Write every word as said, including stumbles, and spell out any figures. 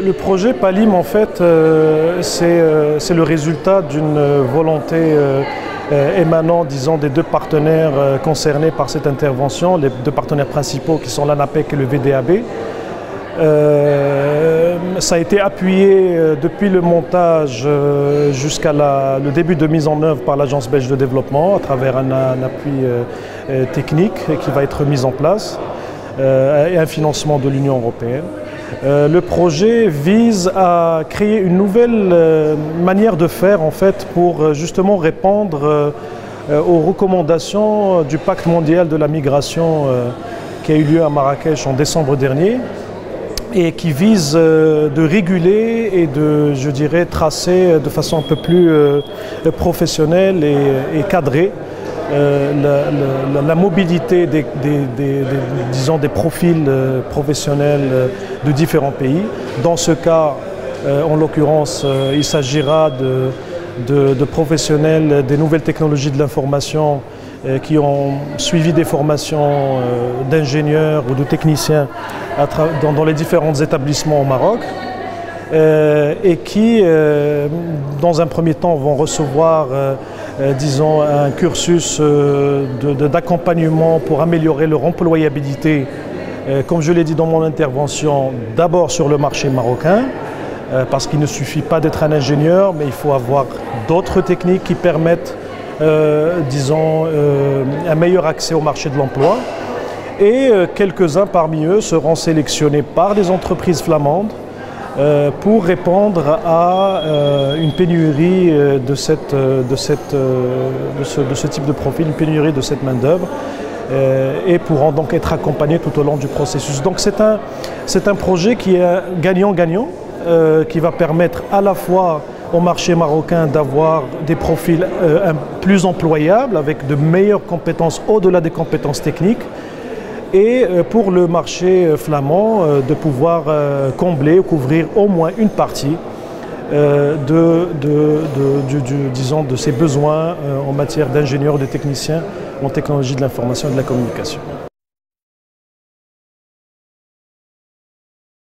le projet Palim, en fait, euh, c'est euh, le résultat d'une volonté euh, euh, émanant, disons, des deux partenaires euh, concernés par cette intervention, les deux partenaires principaux qui sont l'ANAPEC et le V D A B. Euh, ça a été appuyé euh, depuis le montage euh, jusqu'à le début de mise en œuvre par l'Agence belge de développement à travers un, un appui euh, euh, technique qui va être mis en place euh, et un financement de l'Union européenne. Euh, le projet vise à créer une nouvelle euh, manière de faire en fait pour euh, justement répondre euh, euh, aux recommandations du Pacte mondial de la migration euh, qui a eu lieu à Marrakech en décembre dernier et qui vise euh, de réguler et de, je dirais, tracer de façon un peu plus euh, professionnelle et, et cadrée Euh, la, la, la mobilité des, des, des, des, disons, des profils euh, professionnels euh, de différents pays. Dans ce cas, euh, en l'occurrence, euh, il s'agira de, de, de professionnels des nouvelles technologies de l'information euh, qui ont suivi des formations euh, d'ingénieurs ou de techniciens à dans, dans les différents établissements au Maroc euh, et qui, euh, dans un premier temps, vont recevoir euh, Euh, disons, un cursus euh, d'accompagnement pour améliorer leur employabilité, euh, comme je l'ai dit dans mon intervention, d'abord sur le marché marocain, euh, parce qu'il ne suffit pas d'être un ingénieur, mais il faut avoir d'autres techniques qui permettent, euh, disons, euh, un meilleur accès au marché de l'emploi. Et euh, quelques-uns parmi eux seront sélectionnés par des entreprises flamandes Euh, pour répondre à euh, une pénurie euh, de, cette, euh, de, cette, euh, de, ce, de ce type de profil, une pénurie de cette main-d'œuvre, euh, et pourront donc être accompagnés tout au long du processus. Donc c'est un, c'est un projet qui est gagnant-gagnant, euh, qui va permettre à la fois au marché marocain d'avoir des profils euh, un, plus employables, avec de meilleures compétences au-delà des compétences techniques, et pour le marché flamand de pouvoir combler ou couvrir au moins une partie de, de, de, de, de, disons, de ses besoins en matière d'ingénieurs, de techniciens en technologie de l'information et de la communication.